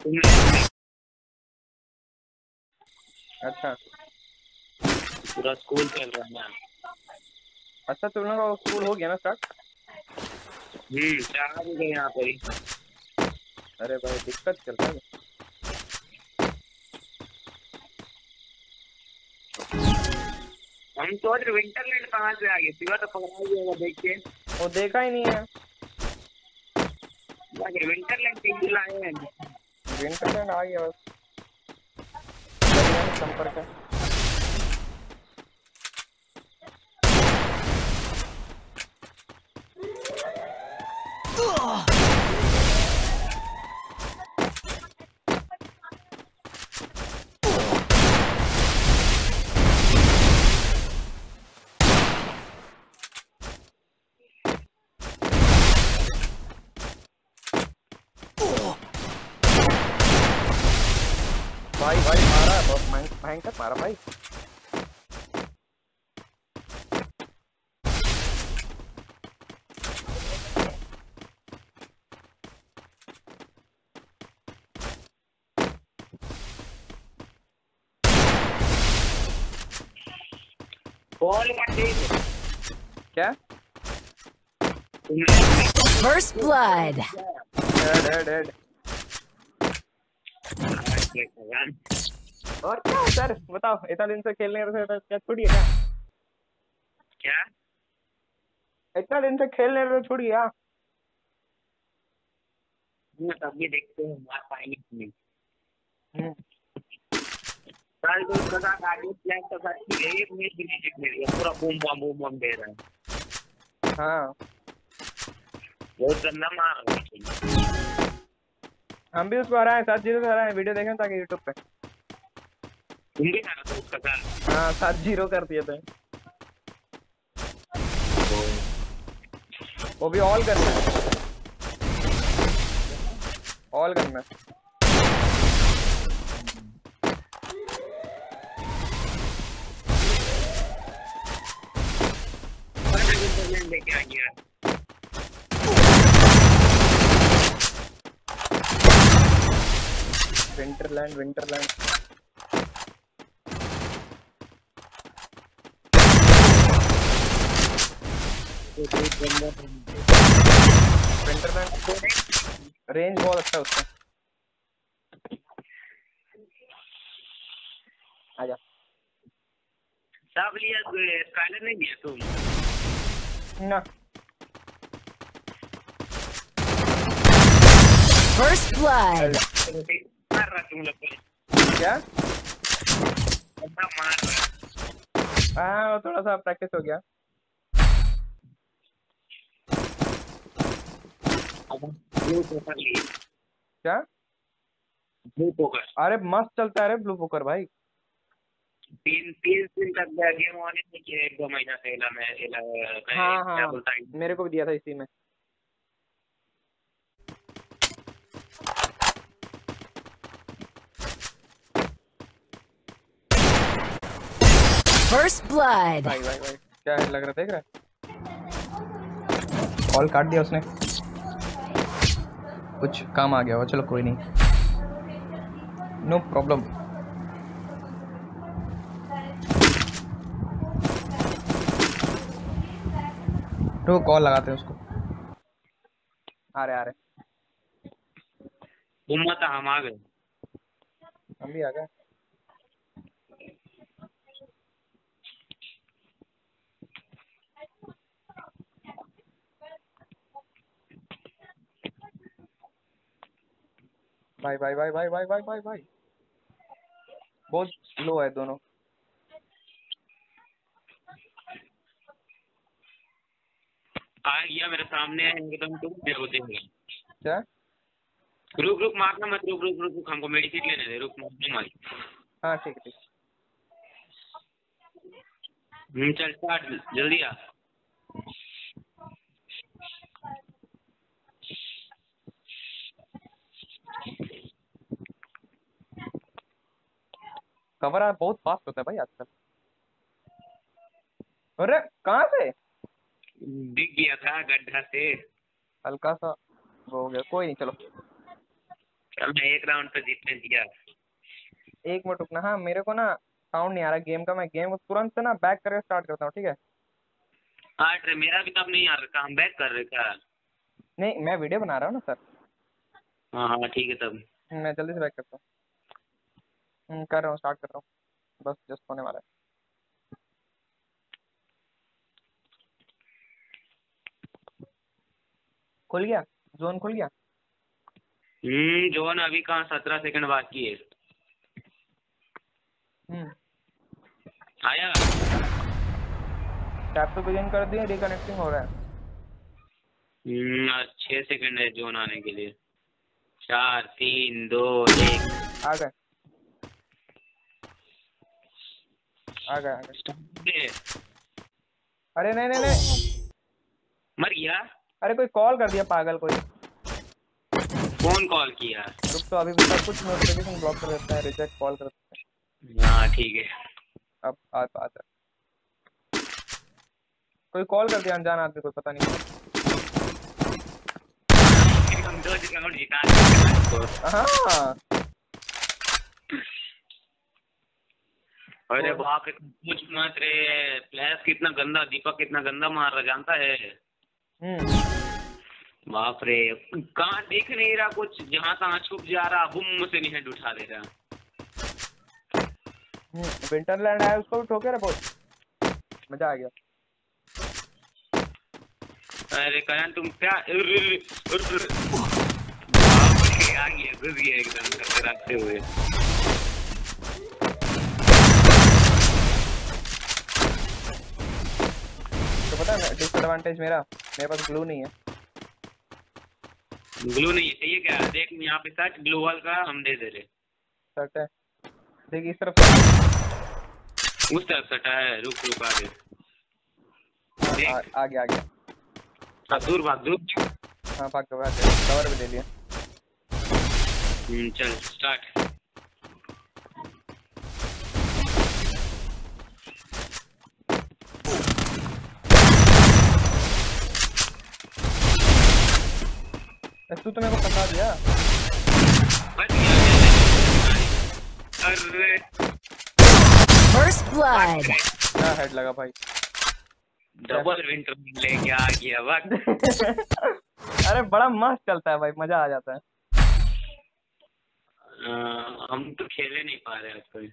अच्छा पूरा स्कूल चल रहा है ना। अच्छा, तुम लोग का स्कूल हो गया ना स्टार्ट? चार बजे यहाँ पर ही। अरे भाई दिक्कत चल रहा है। हम तो विंटरलैंड कहाँ से आ गए, सिवा तो पकड़ा ही होगा देख के। वो देखा ही नहीं है। विंटरलैंड के लाए हैं। विंटरलैंड आ गया बस। संपर्क है। भाई भाई मारा, बहुत भयंकर मारा भाई। बॉल क्या? First blood. Head head head. और क्या सर बताओ, इतना दिन से खेलने रहे थे, क्या छूट गया क्या? इतना दिन से खेलने रहे छूट गया? तब भी देखते हैं मार पाएंगे कि नहीं। हम्म। कल तो उसका साथ आगे प्लान तो करती है, एक मैच भी नहीं जीतने दिया, पूरा बूम बम दे रहा है। हाँ बहुत गंदा मार रहा है। हम भी उसको हराए, 7-0 से हराए। वीडियो देखें ताकि यूट्यूब पे। तुम भी हारा था उसका साथ? हाँ 7-0 कर दिए थे। वो भी ऑल करना है, ऑल करना है। लेके आ गया विंटरलैंड विंटरलैंड। विंटरलैंड रेंज बहुत अच्छा है उसका। आजा। सब लिया, स्काइलर नहीं दिया तुम? ना First blood. मार रहा तुम लोग क्या? मार रहा। हाँ थोड़ा सा प्रैक्टिस हो गया। ब्लू पोकर लिए। क्या? ब्लू पोकर अरे मस्त चलता है रे ब्लू पोकर भाई। 3 दिन तक गेम ऑन नहीं किया, 1-2 महीना से हाँ क्या हाँ बोलता है, मेरे को भी दिया था इसी में। First blood. भाई भाई भाई क्या है लग रहा, देख रहा है? कॉल काट दिया उसने, कुछ काम आ गया हो। चलो कोई नहीं, नो प्रॉब्लम। तो कॉल लगाते हैं उसको। आ रहे उम्मत हम आ गए। हम भी आ गए। भाई भाई भाई भाई भाई भाई भाई भाई बहुत लो है दोनों। आ गया मेरे सामने एकदम, तुम होते हैं। क्या? रुक मारना मत, रुक हमको मेडिसिन लेने दे, रुक मारना मत। हाँ ठीक है ठीक। चल स्टार्ट, जल्दी आ। कवर बहुत फास्ट होता है भाई आजकल। अरे कहाँ से? दिख गया था गड्ढा से। हल्का सा वो हो गया, कोई नहीं चलो। हमने एक राउंड तो जीतने दिया। 1 मिनट रुकना। हाँ मेरे को ना साउंड नहीं आ रहा गेम का, मैं गेम को तुरंत से ना बैक करके स्टार्ट करता हूँ, ठीक है? हाँ मेरा भी तब नहीं आ रहा था, हम बैक कर रहे क्या? नहीं मैं वीडियो बना रहा हूँ ना सर। हाँ हाँ ठीक है तब। मैं जल्दी से बैक करता हूँ। कर रहा हूँ, स्टार्ट कर रहा हूँ, बस जस्ट होने वाला है। खुल गया, जोन खुल गया। जोन अभी कहाँ 17 सेकंड बाकी है। आया। टैप तो बिगिन कर दिए, रिकनेक्टिंग हो रहा है। 6 सेकंड है जोन आने के लिए। 4 3 2 1। आ गए आ गए आ गए। अरे नहीं नहीं नहीं, मर गया। अरे कोई कॉल कर दिया पागल कोई। कौन कॉल किया? रुक तो अभी सब कुछ नोटिफिकेशन ब्लॉक कर देता है, रिजेक्ट कॉल कर देता है। हाँ ठीक है। अब आता कोई कॉल कर दिया अनजान आदमी, कोई पता नहीं। हम 2 राउंड जिता दिए। हाँ अरे बाप रे, कुछ मत रे। फ्लैश कितना गंदा, दीपक कितना गंदा मार रहा जानता है? बाप रे, कहाँ दिख नहीं रहा कुछ, जहाँ तहाँ छुप जा रहा, बुम से नहीं हेड उठा दे रहा। विंटरलैंड आया उसको भी ठोके रे, बहुत मजा आ गया। अरे करण तुम क्या बाप रे, आ गया, घुस गया एकदम टकराते हुए। तो पता है डिसएडवांटेज मेरे पास ग्लू नहीं है। ग्लू नहीं चाहिए क्या? देख यहाँ पे सच ग्लू वॉल का हम दे दे रहे। सट है, देख इस तरफ उस तरफ सटा है, रुक आगे। आ गया। दूर भाग। हाँ भाग कवर भी ले लिया। चल स्टार्ट। तू तो मेरे को फंसा दिया। अरे First blood. क्या हेड लगा भाई। डबल विंटर लेके आ गया वक्त। अरे बड़ा मस्त चलता है भाई, मजा आ जाता है। हम तो खेले नहीं पा रहे आजकल।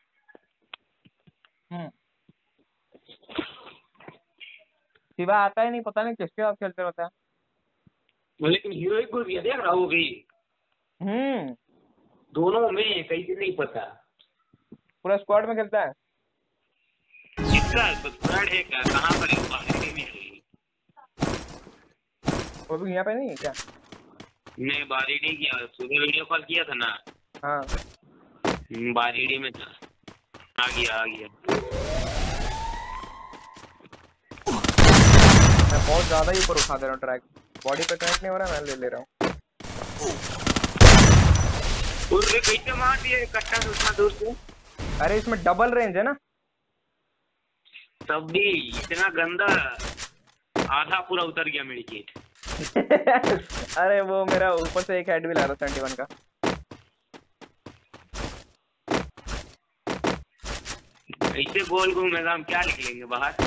शिवा आता ही नहीं, पता नहीं किसके साथ खेलते रहता है। लेकिन हीरोइक को भी देख रहा हो गई। दोनों में कैसे नहीं पता। पूरा स्क्वाड में खेलता है। किसका स्क्वाड है क्या? कहाँ पर है? बारिडी में है। वो भी यहाँ पे नहीं है क्या? नहीं बारिडी किया, सुबह वीडियो कॉल किया था ना। हाँ बारिडी में था। आ गया। मैं बहुत ज्यादा ही ऊपर उठा दे रहा हूँ ट्रैक, बॉडी पे कनेक्ट नहीं हो रहा, मैं ले रहा हूँ। कैसे मार दिए कट्टा उतना दूर से? अरे इसमें डबल रेंज है ना। तब भी इतना गंदा, आधा पूरा उतर गया मेरी किट। अरे वो मेरा ऊपर से एक हेड भी ला रहा 71 का। ऐसे गोल घूमेगा, हम क्या निकलेंगे बाहर?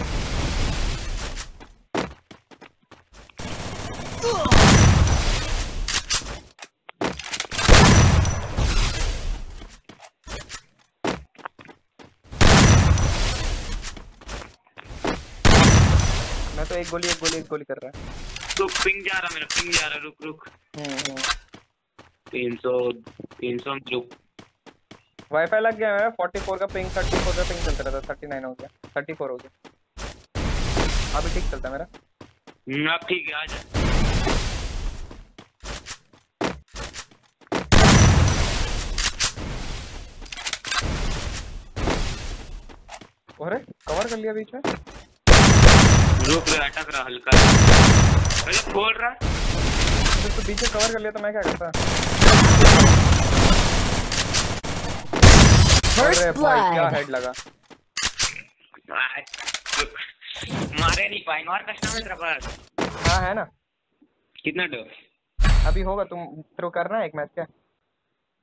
मैं तो एक गोली कर रहा है। रुक, पिंग जा रहा मेरा, रुक। 300 रुक। वाईफाई लग गया मेरा। 44 का पिंग, 34 का पिंग चलता रहता, 39 हो गया, 34 हो गया। अभी ठीक चलता है मेरा। अब ठीक है, आ जा। अरे कवर कर लिया बीच में। रुक रहा, अटक रहा हल्का। अरे खोल रहा। तो बीच में कवर कर लिया तो मैं क्या करता? First अरे भाई क्या blood. हेड लगा। मारे नहीं पाएंगे और कस्टमर तेरे पास। हाँ है ना। कितना डो? अभी होगा, तुम थ्रो करना है एक मैच क्या?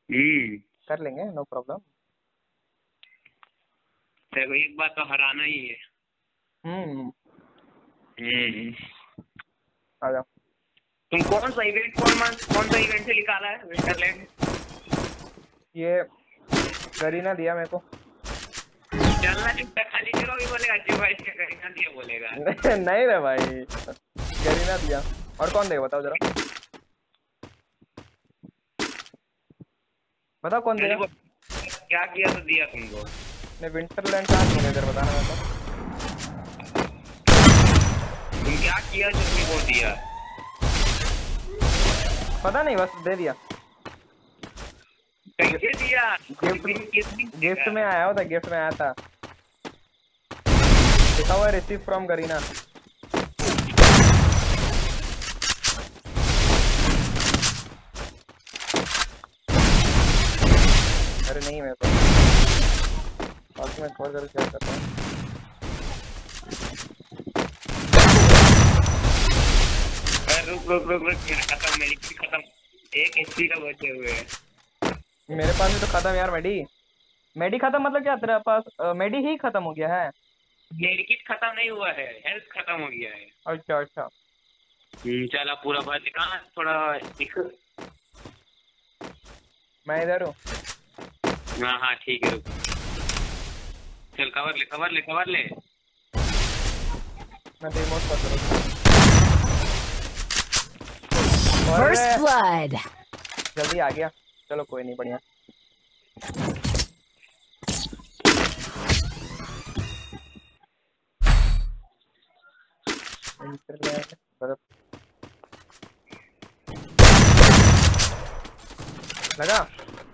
कर लेंगे, नो प्रॉब्लम। देखो एक बार तो हराना ही है। आ जाओ। तुम कौन सा इवेंट से निकाला है विंटरलैंड? ये गरीना दिया मेरे को। चलना चुपता खाली करो भी बोलेगा, जो भाई से गरीना दिया बोलेगा। नहीं रे भाई, गरीना दिया। और कौन देगा बताओ जरा, बताओ कौन देगा। क्या किया तो दिया तुमको? नहीं विंटरलैंड कहाँ तुमने इधर बताना मेरे को। तुम क्या किया जो तुमको दिया? पता नहीं, बस दे दिया। कैसे दिया? गिफ्ट में आया होता, गिफ्ट में आया था, लिखा हुआ रिसीव फ्रॉम गरीना। अरे नहीं मेरे को, और मैं खोल कर शेयर करता हूँ। रुक खत्म, मेरी खत्म। एक एचपी का बचे हुए हैं मेरे पास भी तो खत्म यार। मेडी खत्म मतलब क्या तेरे पास? मेडी ही खत्म हो गया है? मेरी किट खत्म नहीं हुआ है, हेल्थ खत्म हो गया है। अच्छा अच्छा। चला पूरा भर दिखा थोड़ा दिख। मैं इधर हूँ। हाँ ठीक है, रुक। चल कवर ले। मैं रिमोट कर दूँ। First blood. जल्दी आ गया, चलो कोई नहीं, बढ़िया। लगा?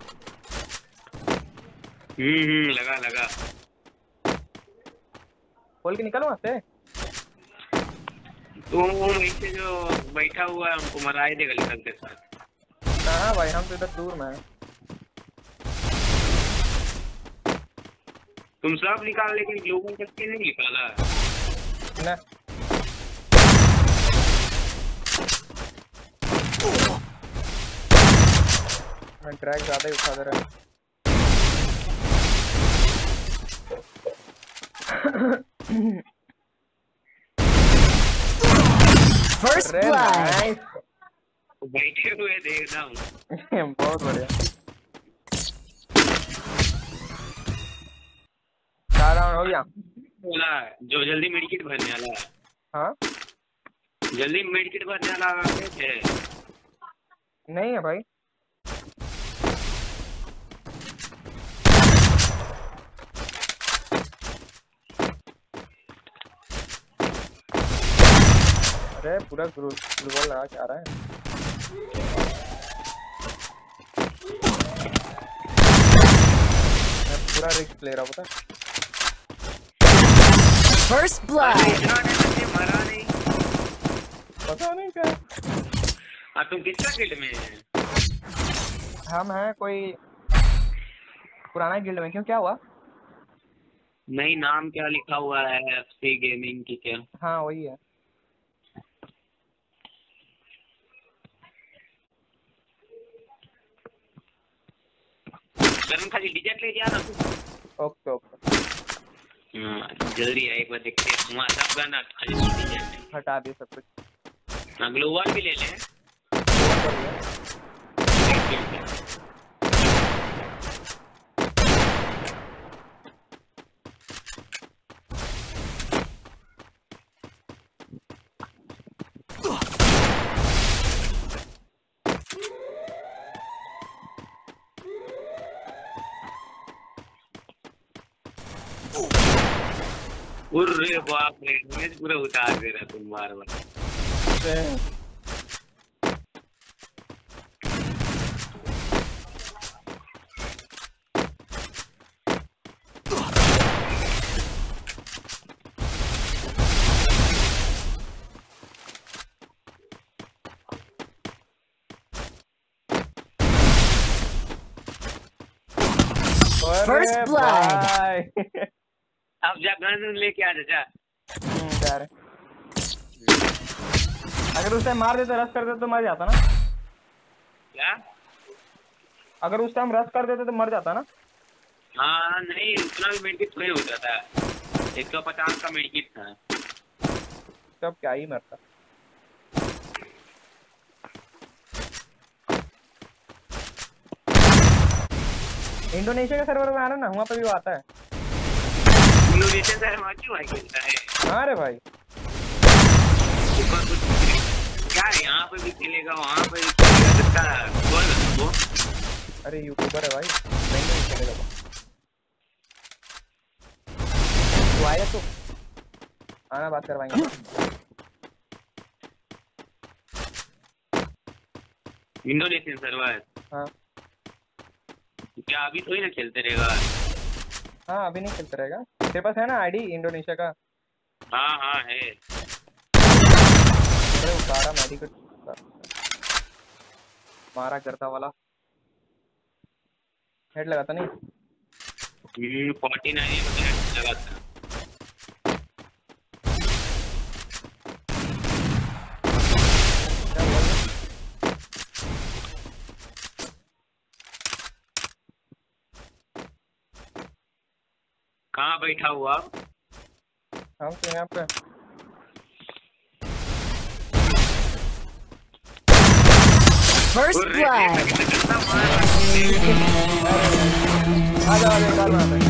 लगा। खोल के निकलो वहाँ से। तो वैसे जो बैठा हुआ है हमको मरा ही देगा निकल के साथ। हाँ भाई, हम तो इधर दूर में हैं। तुम सब निकाल, लेकिन लोगों का स्किन नहीं निकाला ना। मैं ड्रैग ज्यादा ही उठा दे रहा हूँ। First blood. बैठे हुए देखना हूँ। बहुत बढ़िया। 4 राउंड हो गया। बोला जो जल्दी मेडिकेट भरने वाला है। हाँ जल्दी मेडिकेट भरने वाला है। नहीं है भाई। अरे पूरा ग्लूवॉल लगा के आ रहा है। मैं पूरा रिस्क ले रहा हूँ, पता। First blood. मरा नहीं, पता नहीं क्या। तुम कितना गिल्ड में है? हम हैं कोई पुराना गिल्ड में। क्यों, क्या हुआ? नहीं, नाम क्या लिखा हुआ है एफसी गेमिंग की क्या? हाँ वही है। खाली डिजेट ले जा ना। Okay okay. जल्दी है, एक बार देखते हैं। वहाँ सब गाना खाली डिजेट हटा दिए सब कुछ। ग्लोबल भी ले लें। अरे बाप रे, डैमेज पूरा उतार दे रहा तुम बार बार। First blood. अब जा गन लेके आ जा। जा रहे। अगर उसे मार देते, रश कर देते तो मर जाता ना। क्या? अगर उस टाइम रश कर देते तो मर जाता ना। हाँ नहीं उतना भी मेडिकेट थोड़ी हो जाता है, 150 का मेडिकेट था। तब क्या ही मरता। इंडोनेशिया के सर्वर में आना ना, वहाँ पे भी वो आता है। इंडोनेशिया से क्यों भाई खेलता है? हाँ रे भाई ऊपर कुछ क्या है, यहाँ पे भी खेलेगा वहाँ पे भी खेलेगा, कितना बोल वो। अरे यूट्यूबर है भाई, नहीं खेलेगा वो। तू आया तो आना, बात करवाएंगे। Indonesian server. हाँ क्या अभी थोड़ी ना खेलते रहेगा? हाँ अभी नहीं खेलता रहेगा। तेरे पास है ना आईडी इंडोनेशिया का? हाँ हाँ है। अरे वो 12 मेडिकेट मारा करता वाला, हेड लगाता नहीं। 49 लगा था। क्या हुआ? कहाँ बैठा हुआ? हम तो यहाँ पे। First blood. आ जाओ आ जाओ वहाँ पे।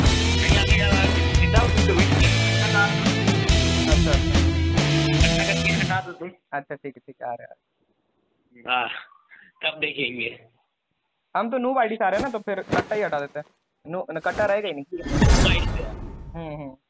अच्छा ठीक है आ रहे हैं। हाँ तब देखेंगे। हम तो नूब आईडी से आ रहे हैं ना, तो फिर कट्टा ही हटा देते हैं। कट्टा रहेगा ही नहीं। बाइक से। हम्म।